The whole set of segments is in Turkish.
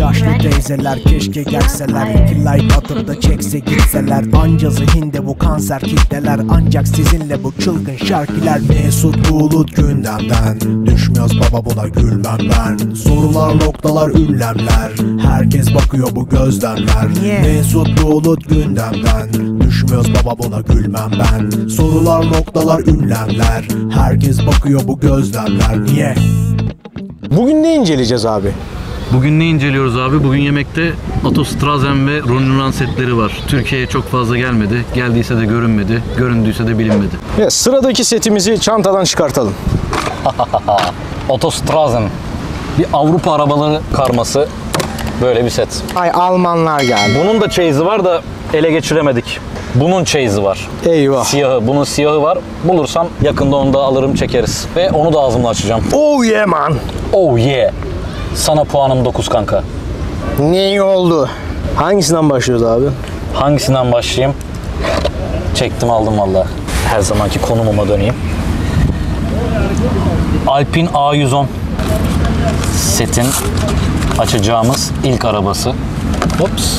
yaşlı teyzeler keşke gelseler, 2 like atıp da çekse gitseler. Anca zihinde bu kanser kitleler, ancak sizinle bu çılgın şarkılar. Mesut Bulut gündemden, düşmüyoruz baba buna gülmem ben. Sorular noktalar ünlemler, herkes bakıyor bu gözlemler. Mesut Bulut gündemden, düşmüyoruz baba buna gülmem ben. Sorular noktalar ünlemler, herkes bakıyor bu gözlemler. Niye? Bugün ne inceleyeceğiz abi? Bugün ne inceliyoruz abi? Bugün yemekte Autostrazen ve Ronin setleri var. Türkiye'ye çok fazla gelmedi. Geldiyse de görünmedi. Göründüyse de bilinmedi. Ya, sıradaki setimizi çantadan çıkartalım. Autostrazen. Bir Avrupa arabaları karması. Böyle bir set. Ay Almanlar geldi. Bunun da chase'i var da ele geçiremedik. Bunun chase'i var. Eyvah. Siyahı. Bunun siyahı var. Bulursam yakında onu da alırım çekeriz. Ve onu da ağzımla açacağım. Oh yeah man. Oh yeah. Sana puanım 9 kanka. Ne iyi oldu. Hangisinden başlıyoruz abi? Hangisinden başlayayım? Çektim aldım vallahi. Her zamanki konumuma döneyim. Alpine A110 setin açacağımız ilk arabası. Ops.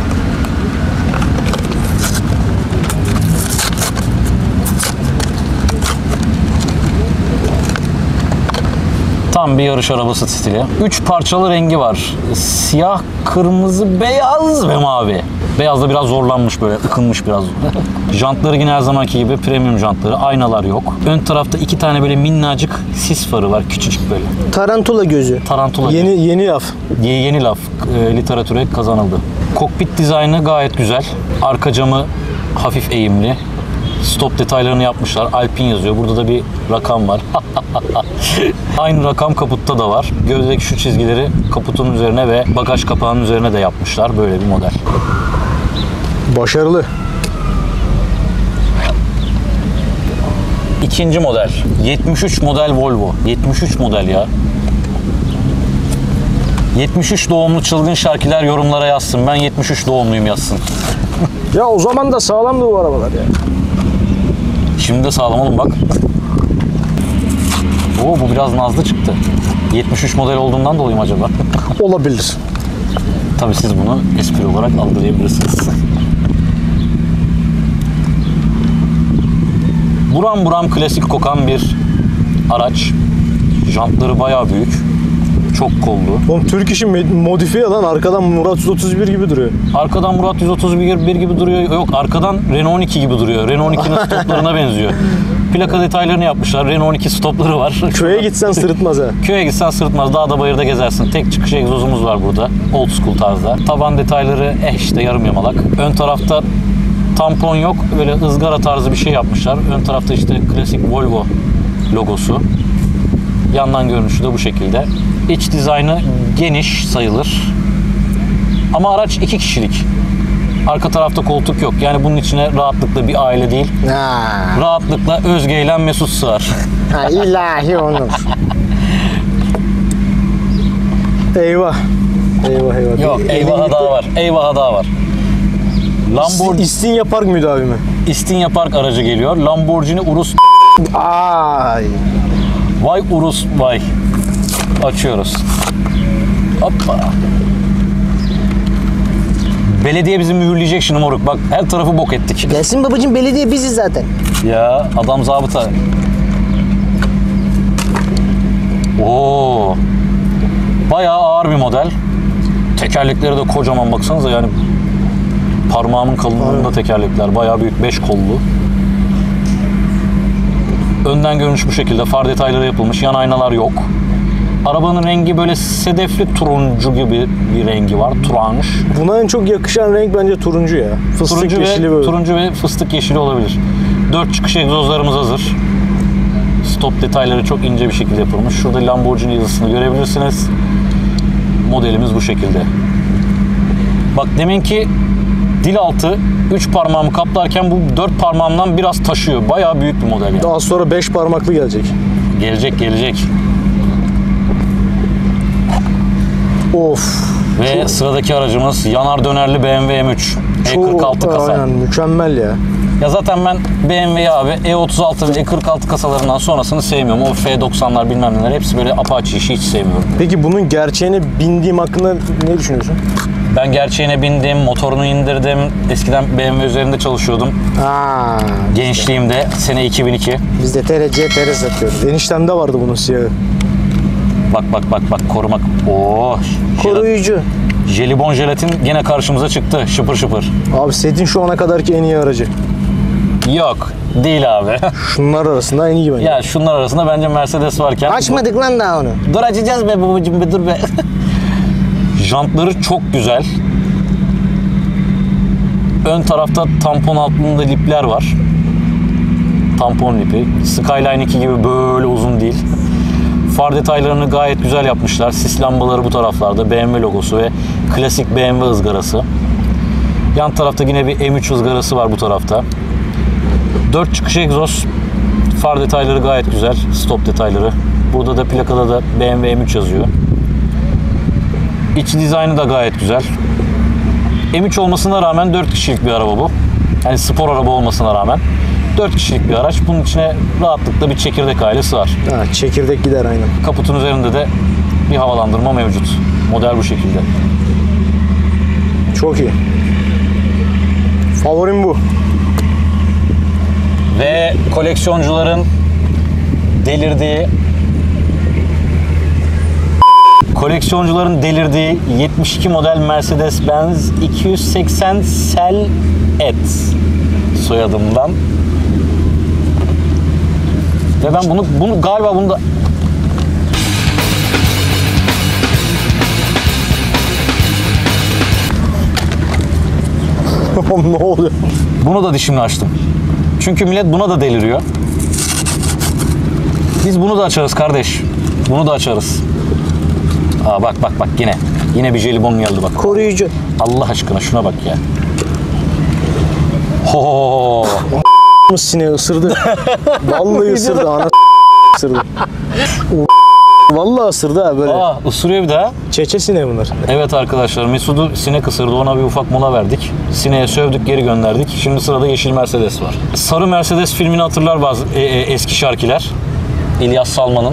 Tam bir yarış arabası stili. 3 parçalı rengi var. Siyah, kırmızı, beyaz ve mavi. Beyaz da biraz zorlanmış böyle, ıkınmış biraz. Jantları yine her zamanki gibi premium jantları. Aynalar yok. Ön tarafta 2 tane böyle minnacık sis farı var. Küçücük böyle. Tarantula gözü. Tarantula. Yeni laf. Yeni laf. Literatüre kazanıldı. Kokpit dizaynı gayet güzel. Arka camı hafif eğimli. Stop detaylarını yapmışlar. Alpine yazıyor. Burada da bir rakam var. Aynı rakam kaputta da var. Gövdedeki şu çizgileri kaputun üzerine ve bagaj kapağının üzerine de yapmışlar. Böyle bir model. Başarılı. İkinci model. 73 model Volvo. 73 model ya. 73 doğumlu çılgın şarkiler yorumlara yazsın. Ben 73 doğumluyum yazsın. Ya o zaman da sağlamdı bu arabalar ya. Şimdi de sağlam oğlum bak. Oo, bu biraz nazlı çıktı. 73 model olduğundan dolayı mı acaba? Olabilir. Tabii siz bunu espri olarak algılayabilirsiniz. Buram buram klasik kokan bir araç. Jantları bayağı büyük. Çok kollu. Oğlum Türk işi modifiye lan, arkadan Murat 131 gibi duruyor. Arkadan Murat 131 gibi duruyor. Yok, arkadan Renault 12 gibi duruyor. Renault 12'nin stoplarına benziyor. Plaka detaylarını yapmışlar. Renault 12 stopları var. Köye gitsen sırıtmaz ha. Köye gitsen sırıtmaz. Dağda bayırda gezersin. Tek çıkış egzozumuz var burada. Old school tarzda. Taban detayları işte yarım yamalak. Ön tarafta tampon yok. Böyle ızgara tarzı bir şey yapmışlar. Ön tarafta işte klasik Volvo logosu. Yandan görünüşü de bu şekilde. İç dizaynı geniş sayılır. Ama araç 2 kişilik. Arka tarafta koltuk yok. Yani bunun içine rahatlıkla bir aile değil. Rahatlıkla Özge ile Mesut sığar. Ha, ilahi onur. Eyvah. Eyvah. Yok, eyvahı daha var. Eyvahı daha var. Lamborghini İstinye Park müdavimi. İstinye Park aracı geliyor. Lamborghini Urus. Ay. Vay Urus vay. Açıyoruz. Hoppa. Belediye bizi mühürleyecek şimdi moruk. Bak her tarafı bok ettik. Gelsin babacığım, belediye biziz zaten. Ya adam zabıta. Oo. Bayağı ağır bir model. Tekerlekleri de kocaman, baksanıza yani. Parmağımın kalınlığında tekerlekler. Bayağı büyük, 5 kollu. Önden görünüş bu şekilde. Far detayları yapılmış. Yan aynalar yok. Arabanın rengi böyle sedefli turuncu gibi bir rengi var. Turanj. Buna en çok yakışan renk bence turuncu ya. Fıstık yeşili böyle. Turuncu ve fıstık yeşili olabilir. 4 çıkış egzozlarımız hazır. Stop detayları çok ince bir şekilde yapılmış. Şurada Lamborghini yazısını görebilirsiniz. Modelimiz bu şekilde. Bak deminki dil altı 3 parmağımı kaplarken bu 4 parmağımdan biraz taşıyor. Bayağı büyük bir model yani. Daha sonra 5 parmaklı gelecek. Gelecek. Of. Ve sıradaki aracımız yanar dönerli BMW M3. E46 kasa. Aynen, mükemmel ya. Ya zaten ben BMW'yi abi E36 ve E46 kasalarından sonrasını sevmiyorum. O F90'lar bilmem neler hepsi böyle apaçi işi hiç sevmiyorum. Peki bunun gerçeğine bindiğim hakkında ne düşünüyorsun? Ben gerçeğine bindim, motorunu indirdim. Eskiden BMW üzerinde çalışıyordum. Aa, Gençliğimde sene 2002. biz de TR satıyoruz. Eniştemde vardı bunun siyahı. Bak korumak. Oo. Koruyucu. Jelibon jelatin gene karşımıza çıktı. Şıpır şıpır. Abi setin şu ana kadarki en iyi aracı. Yok. Değil abi. Şunlar arasında en iyi bence. Ya şunlar arasında bence Mercedes varken. Açmadık lan daha onu. Dur açacağız be babacığım be dur be. Jantları çok güzel. Ön tarafta tampon altında lipler var. Tampon lipi. Skyline 2 gibi böyle uzun değil. Far detaylarını gayet güzel yapmışlar. Sis lambaları bu taraflarda. BMW logosu ve klasik BMW ızgarası. Yan tarafta yine bir M3 ızgarası var bu tarafta. 4 çıkış egzoz. Far detayları gayet güzel. Stop detayları. Burada da plakada da BMW M3 yazıyor. İç dizaynı da gayet güzel. M3 olmasına rağmen 4 kişilik bir araba bu. Yani spor araba olmasına rağmen 4 kişilik bir araç. Bunun içine rahatlıkla bir çekirdek aile sığar. Ha, çekirdek gider aynen. Kaputun üzerinde de bir havalandırma mevcut. Model bu şekilde. Çok iyi. Favorim bu. Ve koleksiyoncuların delirdiği 72 model Mercedes-Benz 280 SL-ET soyadımdan. Ve ben bunu galiba bunu da Ne oluyor? bunu da dişimle açtım. Çünkü millet buna da deliriyor. Biz bunu da açarız kardeş. Bunu da açarız. Aa bak yine. Yine bir jelibon geldi bak. Koruyucu. Allah aşkına şuna bak ya. Ho. Sineği ısırdı. Vallahi ısırdı. Ana ısırdı. Vallahi ısırdı ha böyle. Aa ısırıyor bir daha. Çeçe sineği bunlar. Evet arkadaşlar Mesut'u sinek ısırdı. Ona bir ufak mola verdik. Sineğe sövdük geri gönderdik. Şimdi sırada yeşil Mercedes var. Sarı Mercedes filmini hatırlar bazı eski şarkiler. İlyas Salman'ın.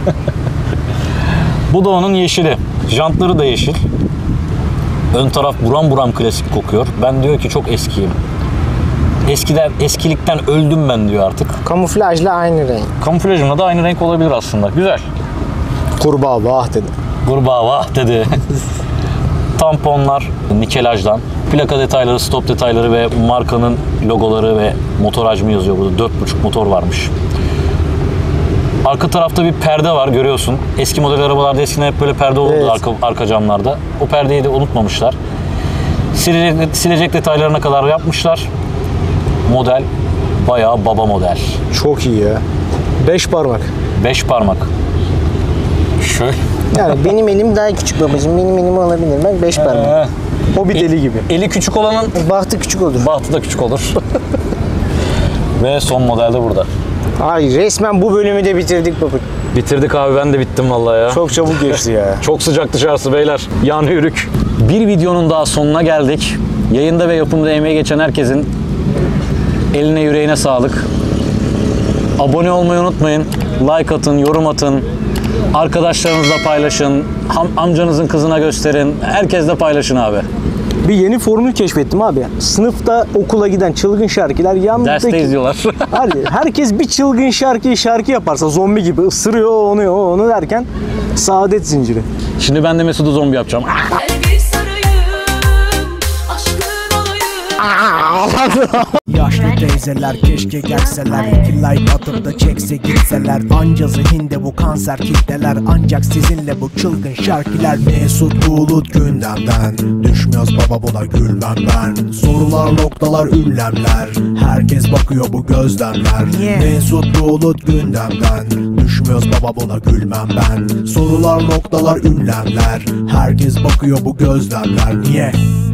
Bu da onun yeşili. Jantları da yeşil. Ön taraf buram buram klasik kokuyor. Ben diyor ki çok eskiyim. Eskilikten öldüm ben diyor artık. Kamuflajla aynı renk. Kamuflajımla da aynı renk olabilir aslında. Güzel. Kurbağa vah dedi. Kurbağa vah dedi. Tamponlar nikelajdan. Plaka detayları, stop detayları ve markanın logoları ve motor hacmi yazıyor burada. 4.5 motor varmış. Arka tarafta bir perde var görüyorsun. Eski model arabalarda eskiden hep böyle perde olurdu evet. arka camlarda. O perdeyi de unutmamışlar. Silecek detaylarına kadar yapmışlar. Model bayağı baba model. Çok iyi ya. 5 parmak. 5 parmak. Şöyle. Yani benim elim daha küçük babacığım. Benim elim alabilir. Bak 5 parmak. O bir deli gibi. Eli küçük olanın bahtı küçük olur. bahtı da küçük olur. Ve son model de burada. Ay resmen bu bölümü de bitirdik baba. Bitirdik abi ben de bittim vallahi ya. Çok çabuk geçti ya. Çok sıcak dışarısı beyler. Yan yürük. Bir videonun daha sonuna geldik. Yayında ve yapımda emeği geçen herkesin eline yüreğine sağlık. Abone olmayı unutmayın. Like atın, yorum atın. Arkadaşlarınızla paylaşın. Amcanızın kızına gösterin. Herkesle paylaşın abi. Bir yeni formül keşfettim abi. Sınıfta okula giden çılgın şarkılar yanındaki... Derste izliyorlar. Herkes bir çılgın şarkı yaparsa zombi gibi ısırıyor onu derken saadet zinciri. Şimdi ben de Mesut'u zombi yapacağım. Yaşlı teyzeler keşke gelseler, 2 like atıp da çekse gitseler. Anca zihinde bu kanser kitleler, ancak sizinle bu çılgın şarkiler. Mesut Bulut gündemden düşmüyoruz baba buna gülmem ben. Sorular noktalar ünlemler, herkes bakıyor bu gözlemler. Mesut Bulut gündemden düşmüyoruz baba buna gülmem ben. Sorular noktalar ünlemler, herkes bakıyor bu gözlemler. Niye?